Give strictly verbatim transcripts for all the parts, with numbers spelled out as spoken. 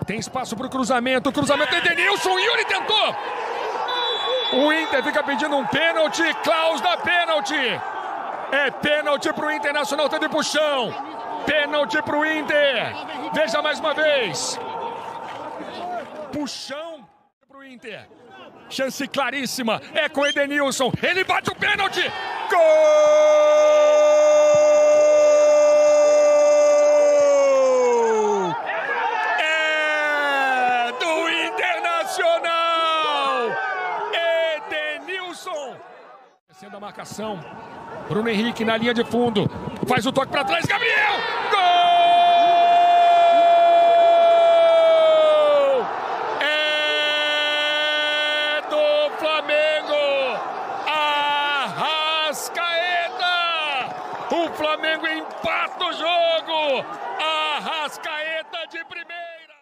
Tem espaço para o cruzamento. Cruzamento Edenilson. Yuri tentou. O Inter fica pedindo um pênalti. Klaus dá pênalti. É pênalti para o Internacional. Teve puxão. Pênalti para o Inter. Veja mais uma vez. Puxão para o Inter. Chance claríssima. É com Edenilson. Ele bate o pênalti. Gol! Descendo a marcação, Bruno Henrique na linha de fundo, faz o toque para trás, Gabriel! Gol! É do Flamengo! Arrascaeta! O Flamengo empata o jogo! Arrascaeta de primeira!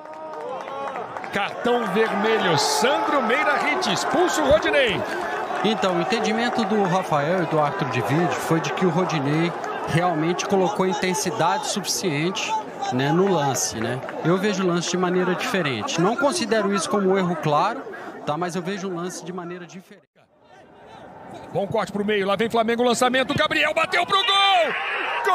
Cartão vermelho, Sandro Meira Hit, expulso o Rodinei. Então, o entendimento do Rafael e do árbitro de vídeo foi de que o Rodinei realmente colocou intensidade suficiente, né, no lance, né? Eu vejo o lance de maneira diferente. Não considero isso como um erro claro, tá? Mas eu vejo o lance de maneira diferente. Bom corte pro meio, lá vem Flamengo, lançamento, Gabriel bateu pro gol! Gol!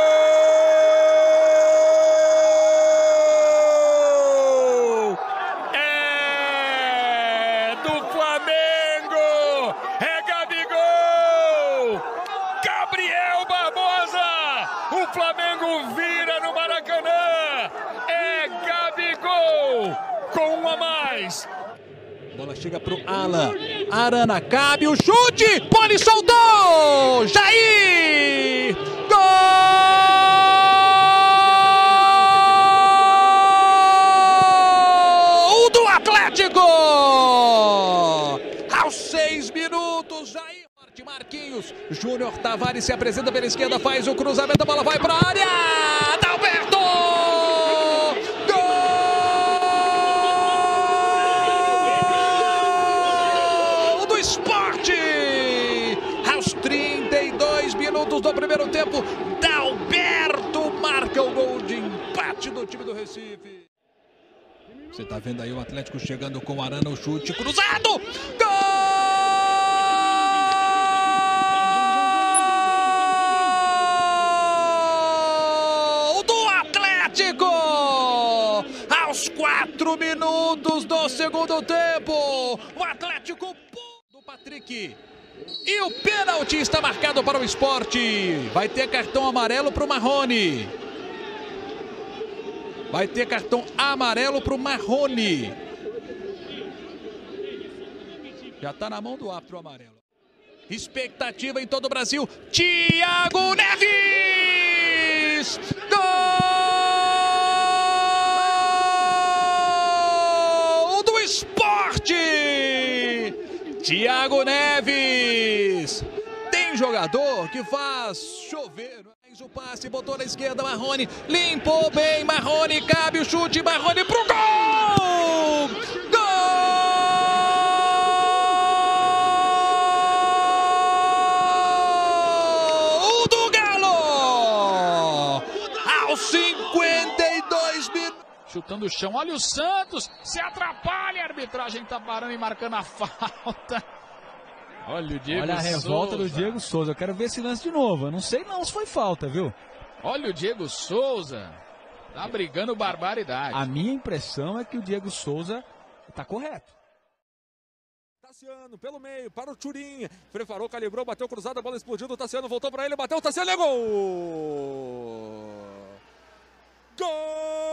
É do Flamengo! É Gabigol! Gabriel Barbosa! O Flamengo vira no Maracanã! É Gabigol! Com um a mais! Bola chega pro Alan. Arana cabe o chute! Poli soltou! Jair! Gol do Atlético! Aos seis minutos, Jair. Marquinhos. Júnior Tavares se apresenta pela esquerda, faz o cruzamento, a bola vai para a área! Dalberto! Gol do Sport! Aos trinta e dois minutos do primeiro tempo, Dalberto marca o gol de empate do time do Recife. Você tá vendo aí o Atlético chegando com o Arana, o chute cruzado! Gol! Aos quatro minutos do segundo tempo, o Atlético do Patrick. E o pênalti está marcado para o Sport. Vai ter cartão amarelo para o Marrone. Vai ter cartão amarelo para o Marrone. Já está na mão do árbitro amarelo. Expectativa em todo o Brasil. Thiago Neves! Gol do Sport! Thiago Neves! Tem jogador que faz chover. O passe, botou na esquerda, Marrone, limpou bem, Marrone, cabe o chute, Marrone pro gol! Gol do Galo! Aos cinquenta e dois minutos. Chutando o chão, olha o Santos, se atrapalha, a arbitragem tá parando e marcando a falta. Olha o Diego Olha a revolta Souza. do Diego Souza. Eu quero ver esse lance de novo. Eu não sei não se foi falta, viu? Olha o Diego Souza. Tá brigando barbaridade. A minha impressão é que o Diego Souza tá correto. Tassiano pelo meio, para o Turim. Preparou, calibrou, bateu cruzado, a bola explodiu do Tassiano, voltou para ele, bateu o Tassiano, é gol! Gol!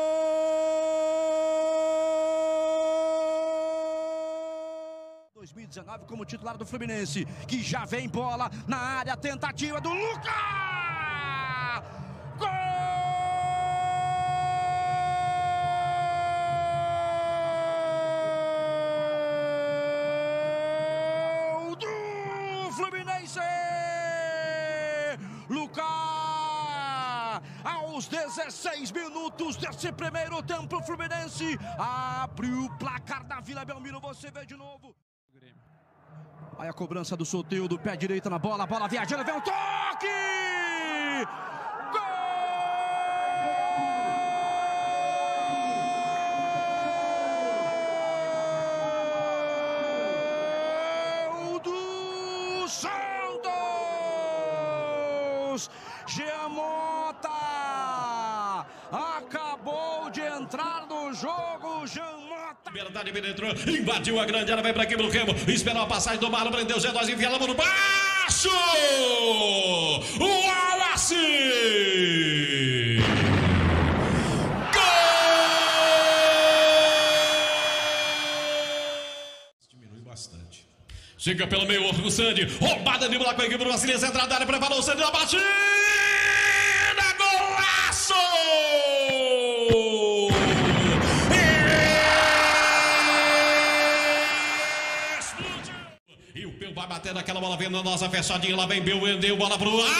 dois mil e dezenove como titular do Fluminense, que já vem bola na área, tentativa do Lucas! Gol do Fluminense! Lucas! Aos dezesseis minutos desse primeiro tempo, o Fluminense abriu o placar da Vila Belmiro. Você vê de novo. Aí a cobrança do Soteldo, pé direito na bola, a bola viajando, vem um toque! Gol Santos! Jean Mota acabou de entrar no jogo. Jean Mota. Liberdade, penetrou, invadiu a grande área, vai para aqui pelo campo, esperou a passagem do Marlon, prendeu o G dois, envia a mão no baixo! O Wallace! Chega pelo meio, o Sandy, roubada de bola com a equipe do Brasília, entrada da área, preparou o Sandy, a batida, golaço! E o Peu vai bater naquela bola, vendo a nossa fechadinha, lá vem Peu, vendeu bola pro Aldo!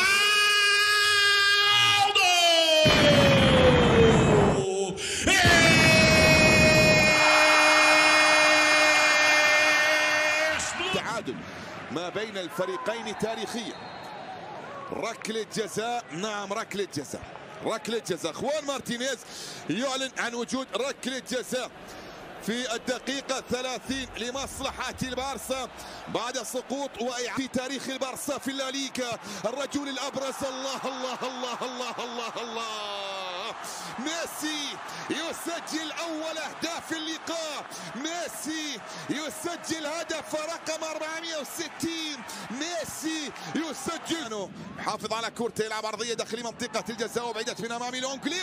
ما بين الفريقين تاريخيا. ركلة جزاء، نعم ركلة جزاء، ركلة جزاء. خوان مارتينيز يعلن عن وجود ركلة جزاء في الدقيقة ثلاثين لمصلحة البارسا بعد سقوط في تاريخ البارسا في الليغا. الرجل الأبرز، الله الله الله الله الله الله، ميسي يسجل أول أهداف اللقاء. ميسي يسجل هدف رقم أربعمئة وستين. ميسي يسجل، حافظ على كورته، يلعب عرضية داخل منطقة الجزاء وبعدت من أمام لونجلي.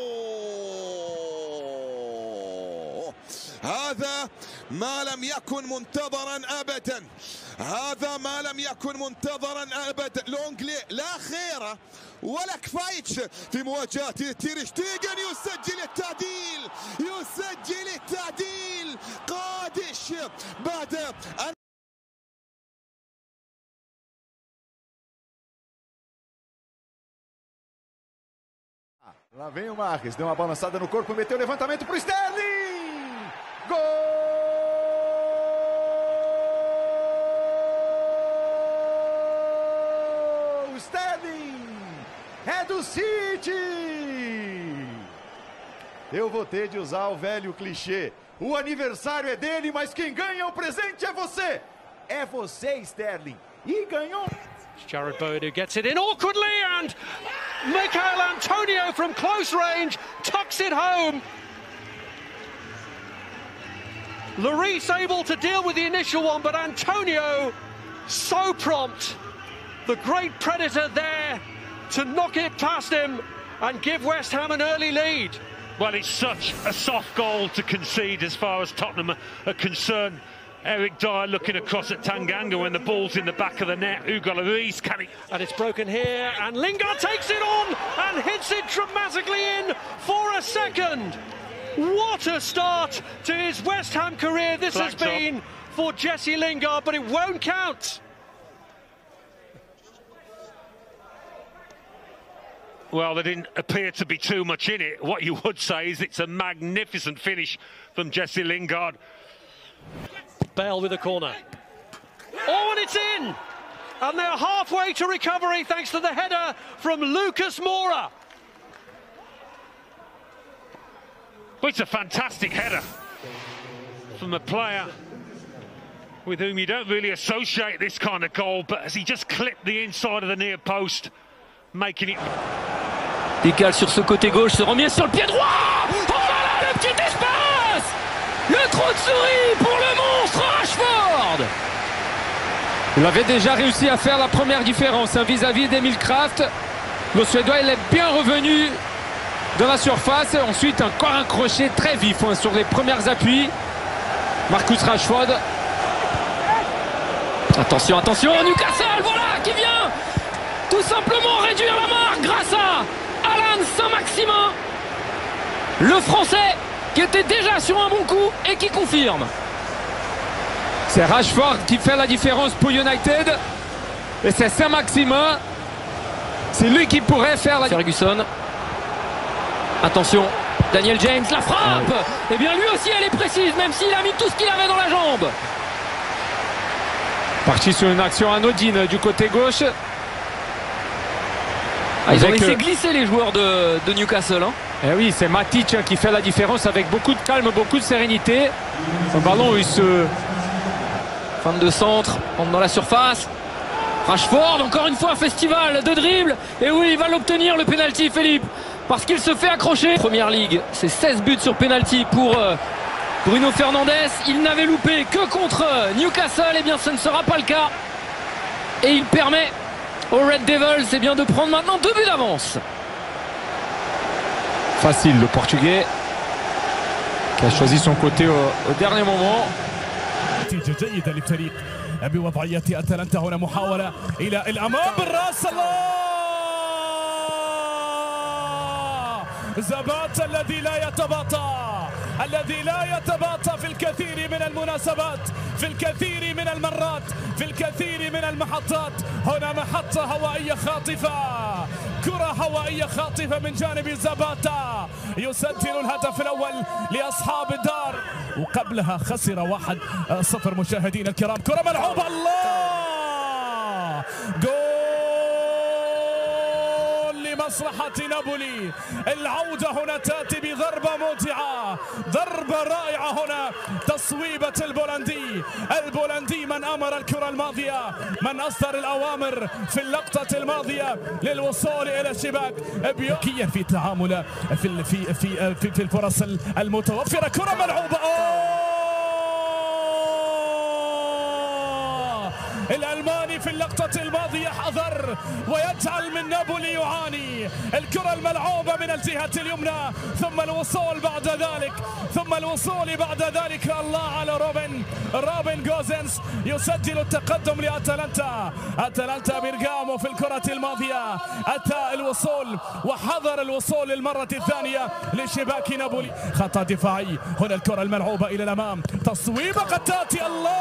هذا ما لم يكن منتظرا ابدا، هذا ما لم يكن منتظرا ابدا. لونجلي لا خير ولا كفايتش في مواجهة تير شتيجن، يسجل التعديل، يسجل التعديل. قادش بعد أن Lá vem o Marques, deu uma balançada no corpo, meteu o levantamento para o Sterling! Gol! Sterling! É do City! Eu vou ter de usar o velho clichê. O aniversário é dele, mas quem ganha o presente é você! É você, Sterling! E ganhou! Jared Bowen who gets it in awkwardly, and Michail Antonio from close range tucks it home. Lloris able to deal with the initial one, but Antonio so prompt. The great predator there to knock it past him and give West Ham an early lead. Well, it's such a soft goal to concede as far as Tottenham are concerned. Eric Dyer looking across at Tanganga when the ball's in the back of the net. Hugo Lloris can he... And it's broken here, and Lingard takes it on and hits it dramatically in for a second. What a start to his West Ham career this Flags has been up for Jesse Lingard, but it won't count. Well, there didn't appear to be too much in it. What you would say is it's a magnificent finish from Jesse Lingard. Bale with a corner. Oh, and it's in! And they're halfway to recovery thanks to the header from Lucas Moura. Well, it's a fantastic header from a player with whom you don't really associate this kind of goal, but as he just clipped the inside of the near post, making it... Décale sur ce côté gauche, se remet sur le pied droit. Oh là, le petit espace! Le trou de souris pour le monstre Rashford. Il avait déjà réussi à faire la première différence hein, vis-à-vis d'Emil Kraft. Le Suédois, il est bien revenu dans la surface. Ensuite, encore un crochet très vif hein, sur les premiers appuis. Marcus Rashford. Attention, attention, Newcastle, voilà, qui vient tout simplement réduire la marque grâce à Alan Saint-Maximin. Le Français qui était déjà sur un bon coup et qui confirme. C'est Rashford qui fait la différence pour United. Et c'est Saint-Maximin. C'est lui qui pourrait faire la... Ferguson. Attention, Daniel James, la frappe. Ah oui. Et bien lui aussi elle est précise, même s'il a mis tout ce qu'il avait dans la jambe. Parti sur une action anodine du côté gauche. Ah, ils ont laissé glisser les joueurs de, de Newcastle. Hein. Eh oui, c'est Matic qui fait la différence avec beaucoup de calme, beaucoup de sérénité. Un ballon, il se... Fin de centre, rentre dans la surface. Rashford, encore une fois un festival de dribble. Et oui, il va l'obtenir le penalty, Philippe, parce qu'il se fait accrocher. Première Ligue, c'est seize buts sur penalty pour euh, Bruno Fernandes. Il n'avait loupé que contre Newcastle. Et bien ce ne sera pas le cas. Et il permet aux Red Devils eh bien, de prendre maintenant deux buts d'avance. Facile, le Portugais qui a choisi son côté au, au dernier moment. بوضعية أتلانتا هنا محاولة إلى الأمام بالرأس. الله زباتا الذي لا يتباطأ الذي لا يتباطأ في الكثير من المناسبات، في الكثير من المرات، في الكثير من المحطات. هنا محطة هوائية خاطفة، كرة هوائية خاطفة من جانب زباتا يسجل الهدف الأول لأصحاب الدار، وقبلها خسر واحد صفر. مشاهدينا الكرام كرة ملعوبة، الله جول لمصلحة نابولي. العودة هنا تأتي بضربة ممتعة، ضربة رائعة هنا، تصويبة البولندي. البولندي من أمر الكرة الماضية، من أصدر الأوامر في اللقطة الماضية للوصول إلى الشباك، بيكيا في تعامله في في في في, في الفرص المتوفرة. كرة ملعوبة، الألماني في اللقطة الماضية حذر ويجعل من نابولي يعاني. الكرة الملعوبة من الجهة اليمنى، ثم الوصول بعد ذلك، ثم الوصول بعد ذلك. الله على روبن روبن جوزنس يسجل التقدم لأتلانتا. أتلانتا بيرغامو في الكرة الماضية أتى الوصول وحذر الوصول للمرة الثانية لشباك نابولي. خطأ دفاعي هنا، الكرة الملعوبة إلى الأمام، تصويبة قد تأتي. الله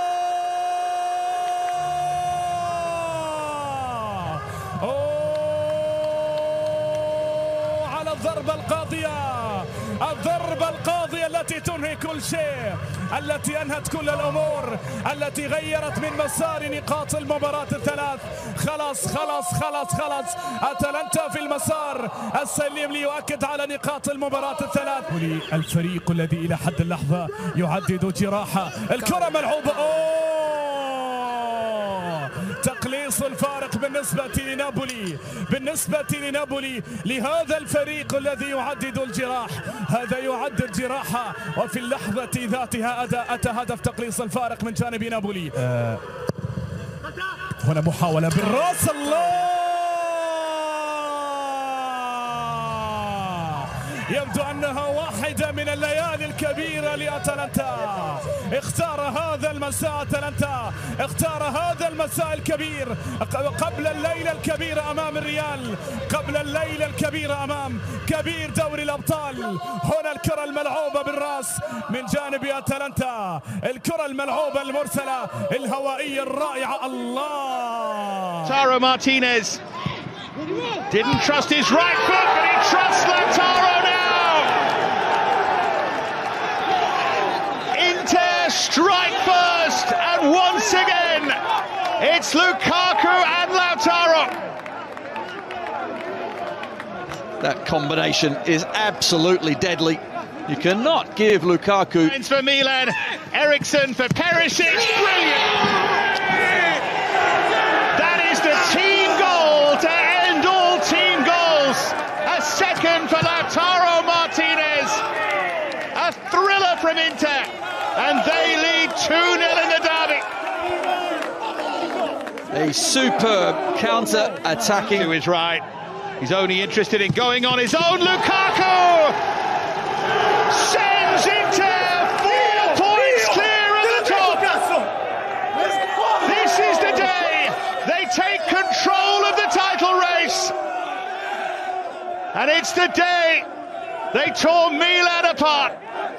الضربة القاضية، الضربة القاضية التي تنهي كل شيء، التي أنهت كل الأمور، التي غيرت من مسار نقاط المباراة الثلاث. خلاص خلاص خلاص خلاص أتلانتا في المسار السليم ليؤكد على نقاط المباراة الثلاث. الفريق الذي إلى حد اللحظة يعدد جراحة. الكرة ملعوبة، أوه تقليص الفارق بالنسبة لنابولي، بالنسبة لنابولي لهذا الفريق الذي يعدد الجراح. هذا يعدد جراحة، وفي اللحظة ذاتها أتى هدف تقليص الفارق من جانب نابولي. آه هنا محاولة بالراس. الله يبدو أنها واحدة من الليالي الكبيرة لأتلانتا. اختار هذا المساء أتلانتا، اختار هذا المساء الكبير قبل الليلة الكبيرة أمام الريال، قبل الليلة الكبيرة أمام كبير دوري الأبطال. هنا الكرة الملعوبة بالرأس من جانب أتلانتا، الكرة الملعوبة المرسلة الهوائية الرائعة. الله Lautaro Martinez didn't trust his right foot, but he trusts Lautaro now. Inter strike first, and once again it's Lukaku and Lautaro. That combination is absolutely deadly. You cannot give Lukaku. It's for Milan, Eriksen for Perisic, brilliant. That is the team goal to end all team goals. A second for Lautaro Martinez. A thriller from Inter, and they lead two nil in the derby. A superb counter-attacking. To his right. He's only interested in going on his own. Lukaku sends Inter four points clear at the top. This is the day they take control of the title race. And it's the day they tore Milan apart.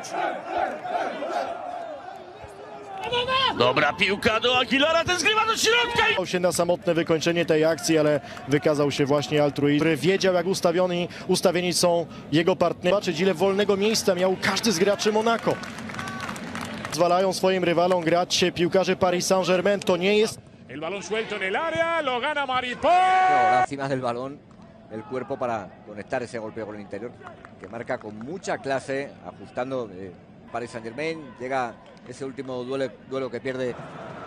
Dobra piłka do Aguilara, ten zgrywa do środka. się na samotne wykończenie tej akcji, ale wykazał się właśnie altruizm, który wiedział, jak ustawioni, ustawieni są jego partnerzy. Zobaczyć, ile wolnego miejsca miał każdy z graczy Monako. Zwalają swoim rywalom grać się piłkarze Paris Saint-Germain. To nie jest... El balón suelto en el área, lo gana Maripol. Ahora encima del balón el cuerpo para conectar ese golpe con el interior, que marca con mucha clase, ajustando eh, Paris Saint-Germain. Llega ese último duelo, duelo que pierde